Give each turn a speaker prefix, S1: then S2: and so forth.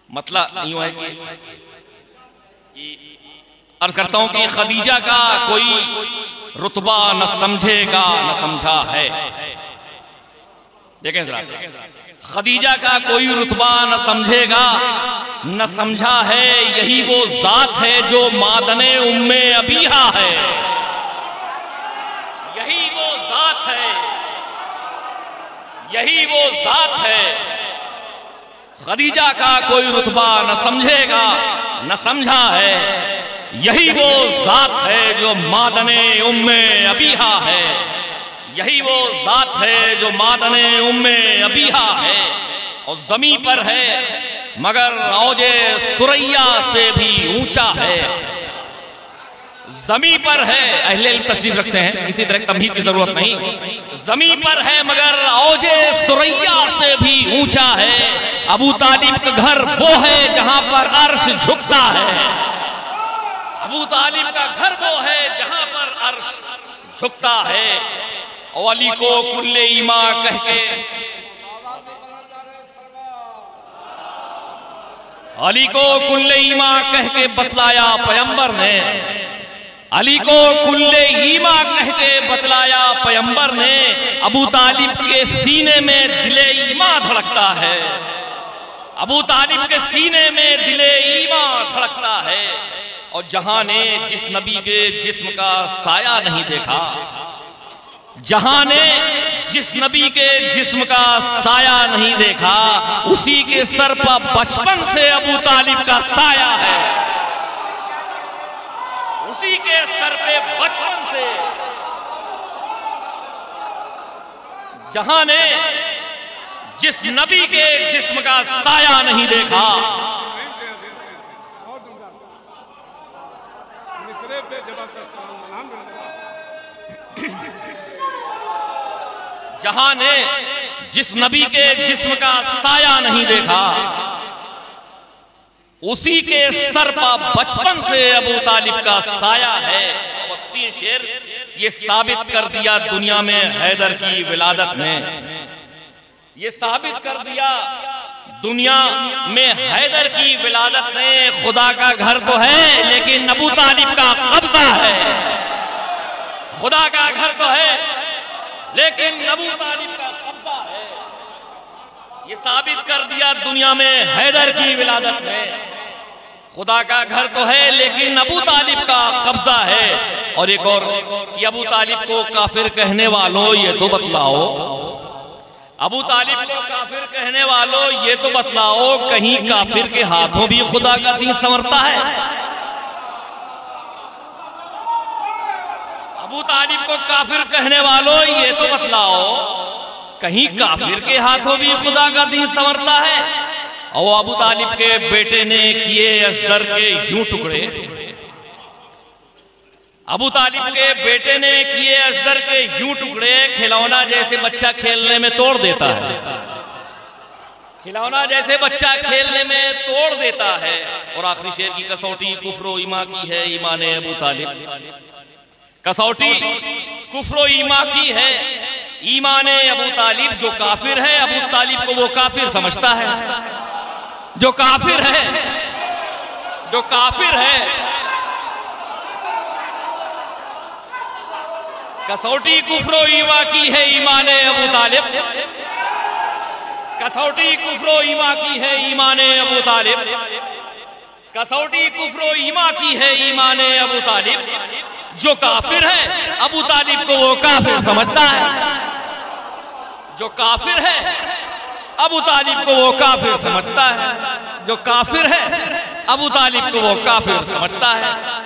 S1: मतलब यूं है कि अर्ज करता हूं कि खदीजा का कोई रुतबा न समझेगा न समझा है। देखें जरा, खदीजा का कोई रुतबा न समझेगा न समझा है, यही वो जात है जो मादने उम्मे अबीहा है। यही वो जात है, यही वो जात है। खदीजा का कोई रुतबा न समझेगा न समझा है, यही वो जात है जो मादने उम्मे अबीहा है। यही वो जात है जो मादने उम्मे अबीहा है। और जमी पर है मगर औजे सुरैया से भी ऊंचा है। जमी पर है, अहले इल्म तशरीफ रखते हैं, किसी तरह तमहीद की जरूरत नहीं। जमी पर है मगर औजे सुरैया से भी ऊंचा है। अबू तालिब का घर वो है जहां पर अर्श झुकता है। अबू तालिब का घर वो है जहां पर अर्श झुकता है। और अली को कुल्ले ईमा कह के, अली को कुल्ले ईमा कह के बतलाया पैगंबर ने। अली को कुल्ले ईमा कह के बतलाया पैगंबर ने। अबू तालिब के सीने में दिले ईमा धड़कता है। अबू तालिब के सीने में दिले ईमा धड़कता है। और जहां ने जिस नबी के जिस्म का साया नहीं देखा, जहां ने जिस नबी के जिस्म का साया नहीं देखा, उसी के सर पर बचपन से अबू तालिब का साया है। उसी के सर पे बचपन से, जहां ने जिस नबी के जिस्म का साया नहीं देखा, जहां ने जिस नबी के जिस्म का साया नहीं देखा, उसी के सर पर बचपन से अबू तालिब का साया है। बस 3 शेर ये साबित कर दिया दुनिया में हैदर की विलादत ने। ये साबित कर दिया दुनिया में हैदर की विलादत ने। खुदा का घर तो है लेकिन अबू तालिब का कब्जा है। खुदा का घर तो है लेकिन अबू तालिब का कब्जा है। ये साबित कर दिया दुनिया में हैदर की विलादत ने। खुदा का घर तो है लेकिन अबू तालिब का कब्जा है। और एक और कि अबू तालिब को काफिर कहने वालों ये तो बतलाओ, अबू तालिब को काफिर कहने वालों ये तो बतलाओ, कहीं काफिर के हाथों भी खुदा का दीन संवरता है? अबू तालिब को काफिर कहने वालों ये तो बतलाओ, कहीं काफिर के हाथों भी खुदा का दीन संवरता है? और अबू तालिब के बेटे ने किए असगर के यूं टुकड़े, अबू तालिब के बेटे ने किए असगर के यूं टुकड़े, खिलौना जैसे बच्चा खेलने में तोड़ देता है। खिलौना जैसे बच्चा खेलने में तोड़ देता है। और आखिरी शेर की कसौटी कुफ्र ईमा की है ईमान अबू तालिब। कसौटी कुफ्र ईमा की है ईमान अबू तालिब। जो काफिर है अबू तालिब को वो काफिर समझता है। जो काफिर है, जो काफिर है, कसौटी कुफ्र ईमा की है ईमान अबू तालिब। कसौटी कुफ्र ईमा की है ईमान अबू तालिब। कसौटी कुफ्र ईमा की है ईमान अबू तालिब। जो काफिर है अबू तालिब को वो काफिर समझता है। जो काफिर है अबू तालिब को वो काफिर समझता है। जो काफिर है अबू तालिब को वो काफिर समझता है।